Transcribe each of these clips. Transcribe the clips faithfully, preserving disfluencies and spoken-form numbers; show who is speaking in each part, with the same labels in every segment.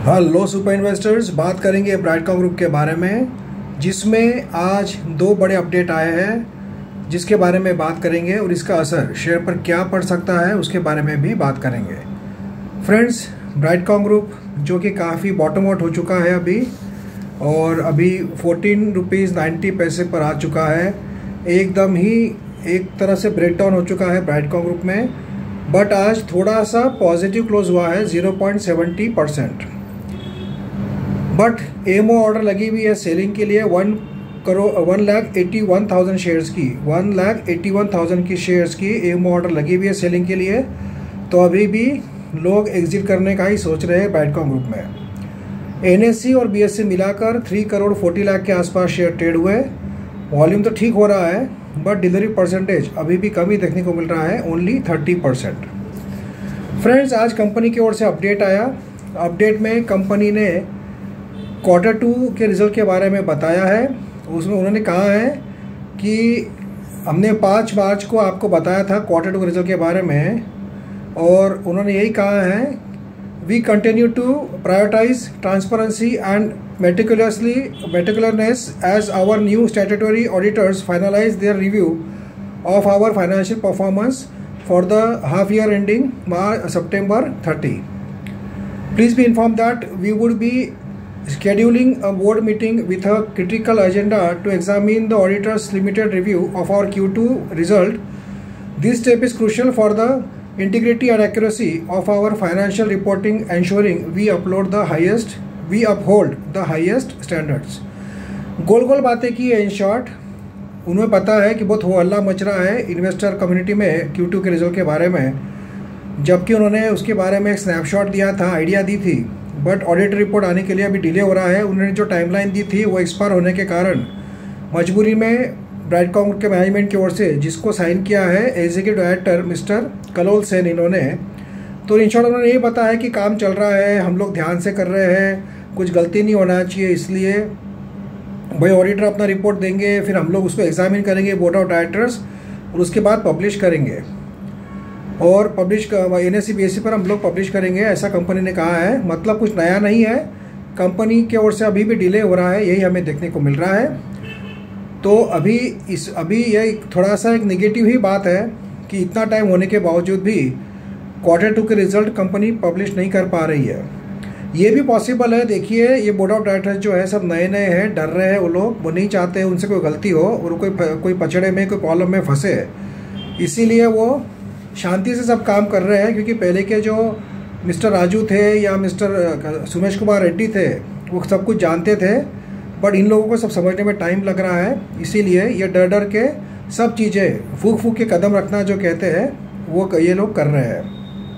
Speaker 1: Hello super investors, बात करेंगे Brightcom group के बारे में, जिसमें आज दो बड़े अपडेट आए हैं जिसके बारे में बात करेंगे और इसका असर शेयर पर क्या पड़ सकता है उसके बारे में भी बात करेंगे। फ्रेंड्स, ब्राइटकॉम ग्रुप जो कि काफ़ी बॉटम आउट हो चुका है अभी और अभी फोर्टीन रुपीज़ नाइन्टी पैसे पर आ चुका है। एकदम ही एक तरह से ब्रेकडाउन हो चुका है ब्राइटकॉम ग्रुप में, बट आज थोड़ा सा पॉजिटिव क्लोज हुआ है zero point seven zero percent. But MO order लगी हुई है सेलिंग के लिए one crore one lakh eighty one thousand shares की one lakh eighty one thousand की शेयर्स की एमओ ऑर्डर लगी हुई है सेलिंग के लिए। तो अभी भी लोग एग्जिट करने का ही सोच रहे हैं ब्राइटकॉम ग्रुप में। एनएससी और बीएससी मिलाकर थ्री करोड़ फोर्टी लाख के आसपास शेयर ट्रेड हुए। वॉल्यूम तो ठीक हो रहा है, बट डिलीवरी परसेंटेज अभी भी कम ही देखने को मिल रहा है, ओनली थर्टी परसेंट। फ्रेंड्स, आज कंपनी की ओर से अपडेट आया। अपडेट में कंपनी ने क्वार्टर टू के रिज़ल्ट के बारे में बताया है। उसमें उन्होंने कहा है कि हमने पाँच मार्च को आपको बताया था क्वार्टर टू के रिज़ल्ट के बारे में, और उन्होंने यही कहा है, we continue to prioritise transparency and meticulously meticulousness as our new statutory auditors finalise their review of our financial performance for the half year ending March September thirty. Please be informed that we would be scheduling a board meeting with a critical agenda to examine the auditor's limited review of our Q two result. This step is crucial for the integrity and accuracy of our financial reporting, ensuring we upload the highest, we uphold the highest standards. गोल गोल बातें की है। In short, उन्हें पता है कि बहुत हो हल्ला मच रहा है इन्वेस्टर कम्युनिटी में Q टू के रिजल्ट के बारे में, जबकि उन्होंने उसके बारे में एक स्नैपशॉट दिया था, आइडिया दी थी, बट ऑडिट रिपोर्ट आने के लिए अभी डिले हो रहा है। उन्होंने जो टाइमलाइन दी थी वो एक्सपायर होने के कारण मजबूरी में ब्राइटकॉम के मैनेजमेंट की ओर से, जिसको साइन किया है executive director mister Kalol Sen इन्होंने, तो इन शॉर्ट उन्होंने ये बताया है कि काम चल रहा है, हम लोग ध्यान से कर रहे हैं, कुछ गलती नहीं होना चाहिए, इसलिए भाई ऑडिटर अपना रिपोर्ट देंगे, फिर हम लोग उसको एग्जामिन करेंगे बोर्ड ऑफ डायरेक्टर्स, और उसके बाद पब्लिश करेंगे, और publish N S C B S C पर हम लोग पब्लिश करेंगे, ऐसा कंपनी ने कहा है। मतलब कुछ नया नहीं है, कंपनी की ओर से अभी भी डिले हो रहा है, यही हमें देखने को मिल रहा है। तो अभी इस अभी ये थोड़ा सा एक नेगेटिव ही बात है कि इतना टाइम होने के बावजूद भी क्वार्टर टू के रिजल्ट कंपनी पब्लिश नहीं कर पा रही है। ये भी पॉसिबल है, देखिए ये बोर्ड ऑफ डायरेक्टर्स जो है सब नए नए हैं, डर रहे हैं वो लोग, वो नहीं चाहते उनसे कोई गलती हो और कोई कोई पचड़े में कोई प्रॉब्लम में फंसे, इसीलिए वो शांति से सब काम कर रहे हैं। क्योंकि पहले के जो मिस्टर राजू थे या मिस्टर सुमेश कुमार रेड्डी थे वो सब कुछ जानते थे, बट इन लोगों को सब समझने में टाइम लग रहा है, इसीलिए ये डर डर के सब चीज़ें फूक फूक के कदम रखना जो कहते हैं वो ये लोग कर रहे हैं।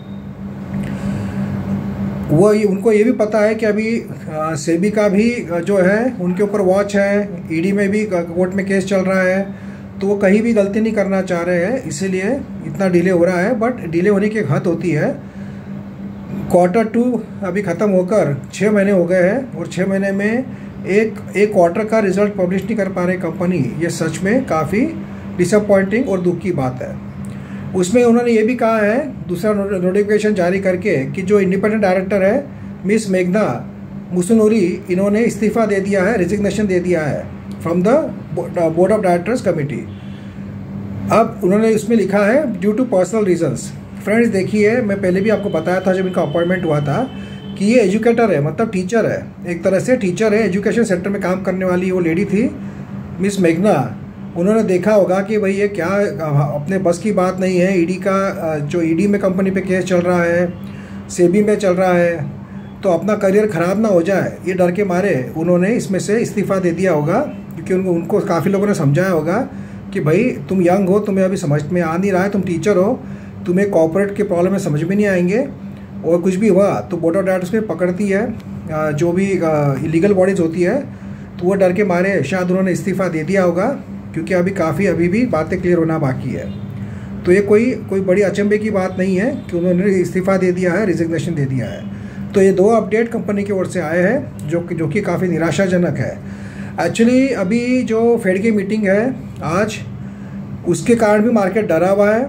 Speaker 1: वो उनको ये भी पता है कि अभी सेबी का भी जो है उनके ऊपर वॉच है, ईडी में भी कोर्ट में केस चल रहा है, तो वो कहीं भी गलती नहीं करना चाह रहे हैं, इसीलिए इतना डिले हो रहा है। बट डिले होने की एक हद होती है। क्वार्टर टू अभी ख़त्म होकर छः महीने हो गए हैं और छः महीने में एक एक क्वार्टर का रिजल्ट पब्लिश नहीं कर पा रही कंपनी, ये सच में काफ़ी डिसअपॉइंटिंग और दुख की बात है। उसमें उन्होंने ये भी कहा है दूसरा नोटिफिकेशन जारी करके कि जो इंडिपेंडेंट डायरेक्टर है मिस मेघना मुसनूरी, इन्होंने इस्तीफ़ा दे दिया है, रिजिग्नेशन दे दिया है from the board of directors committee. अब उन्होंने इसमें लिखा है due to personal reasons. Friends, देखिए मैं पहले भी आपको बताया था जब इनका अपॉइंटमेंट हुआ था कि ये एजुकेटर है, मतलब टीचर है, एक तरह से टीचर है, एजुकेशन सेक्टर में काम करने वाली वो लेडी थी मिस मेघना। उन्होंने देखा होगा कि भाई ये क्या अपने बस की बात नहीं है, ईडी का जो ईडी में कंपनी पे केस चल रहा है, सेबी में चल रहा है, तो अपना करियर ख़राब ना हो जाए, ये डर के मारे उन्होंने इसमें से इस्तीफ़ा दे दिया होगा। क्योंकि उनको उनको काफ़ी लोगों ने समझाया होगा कि भाई तुम यंग हो, तुम्हें अभी समझ में आ नहीं रहा है, तुम टीचर हो, तुम्हें कॉर्पोरेट के प्रॉब्लम में समझ में नहीं आएंगे, और कुछ भी हुआ तो बोर्ड ऑफ डायरेक्टर्स में पकड़ती है जो भी इलीगल बॉडीज़ होती है, तो वो डर के मारे शायद उन्होंने इस्तीफ़ा दे दिया होगा, क्योंकि अभी काफ़ी अभी भी बातें क्लियर होना बाकी है। तो ये कोई कोई बड़ी अचंभे की बात नहीं है कि उन्होंने इस्तीफ़ा दे दिया है, रिजिग्नेशन दे दिया है। तो ये दो अपडेट कंपनी की ओर से आए हैं जो कि जो कि काफ़ी निराशाजनक है। एक्चुअली अभी जो फेड की मीटिंग है आज, उसके कारण भी मार्केट डरा हुआ है,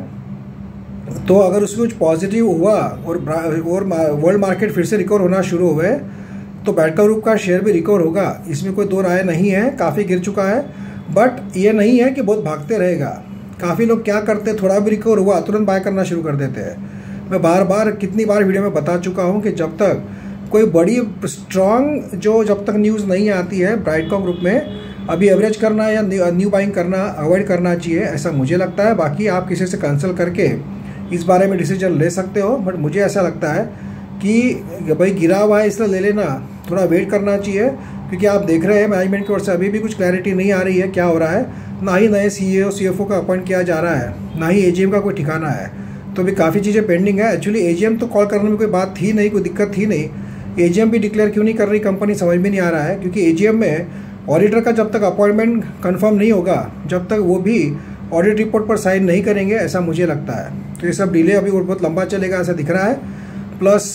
Speaker 1: तो अगर उसमें कुछ पॉजिटिव हुआ और और वर्ल्ड मार्केट फिर से रिकवर होना शुरू हुए तो ब्राइडकॉम ग्रुप का शेयर भी रिकवर होगा, इसमें कोई दो राय नहीं है। काफ़ी गिर चुका है, बट ये नहीं है कि बहुत भागते रहेगा। काफ़ी लोग क्या करते हैं, थोड़ा भी रिकवर हुआ तुरंत बाय करना शुरू कर देते हैं। मैं बार बार कितनी बार वीडियो में बता चुका हूँ कि जब तक कोई बड़ी स्ट्रॉन्ग जो जब तक न्यूज़ नहीं आती है ब्राइडकॉम ग्रुप में, अभी एवरेज करना या न्यू बाइंग करना अवॉइड करना चाहिए, ऐसा मुझे लगता है। बाकी आप किसी से कंसल्ट करके इस बारे में डिसीजन ले सकते हो, बट मुझे ऐसा लगता है कि भाई गिरा हुआ है इसलिए ले लेना, थोड़ा वेट करना चाहिए। क्योंकि आप देख रहे हैं मैनेजमेंट की ओर से अभी भी कुछ क्लैरिटी नहीं आ रही है क्या हो रहा है, ना ही नए सीईओ सीएफओ का अपॉइंट किया जा रहा है, ना ही एजीएम का कोई ठिकाना है। तो भी काफ़ी चीज़ें पेंडिंग है। एक्चुअली एजीएम तो कॉल करने में कोई बात थी नहीं, कोई दिक्कत थी नहीं। एजीएम भी डिक्लेयर क्यों नहीं कर रही कंपनी समझ में नहीं आ रहा है, क्योंकि एजीएम में ऑडिटर का जब तक अपॉइंटमेंट कंफर्म नहीं होगा जब तक वो भी ऑडिट रिपोर्ट पर साइन नहीं करेंगे, ऐसा मुझे लगता है। तो ये सब डिले अभी और बहुत लंबा चलेगा ऐसा दिख रहा है। प्लस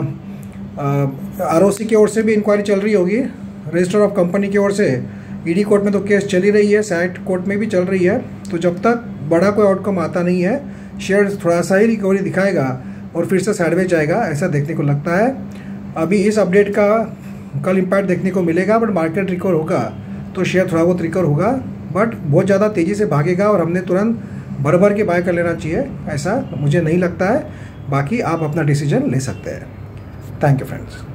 Speaker 1: आरओसी की ओर से भी इंक्वायरी चल रही होगी, रजिस्टर ऑफ कंपनी की ओर से ईडी कोर्ट में तो केस चल ही रही है, सैट कोर्ट में भी चल रही है। तो जब तक बड़ा कोई आउटकम आता नहीं है, शेयर थोड़ा सा ही रिकवरी दिखाएगा और फिर से साइडवेज जाएगा, ऐसा देखने को लगता है। अभी इस अपडेट का कल इम्पैक्ट देखने को मिलेगा, बट मार्केट रिकवर होगा तो शेयर थोड़ा बहुत रिकवर होगा, बट बहुत ज़्यादा तेज़ी से भागेगा और हमने तुरंत भर भर के बाय कर लेना चाहिए, ऐसा मुझे नहीं लगता है। बाकी आप अपना डिसीजन ले सकते हैं। Thank you friends.